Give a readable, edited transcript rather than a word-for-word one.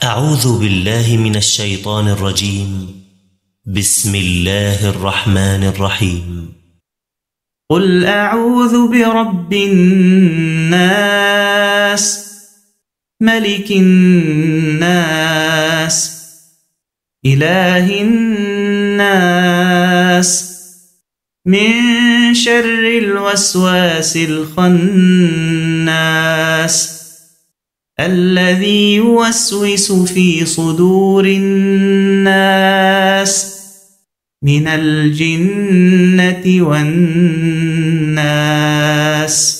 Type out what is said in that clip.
أعوذ بالله من الشيطان الرجيم. بسم الله الرحمن الرحيم. قل أعوذ برب الناس ملك الناس إله الناس من شر الوسواس الخناس الذي يوسوس في صدور الناس من الجنة والناس.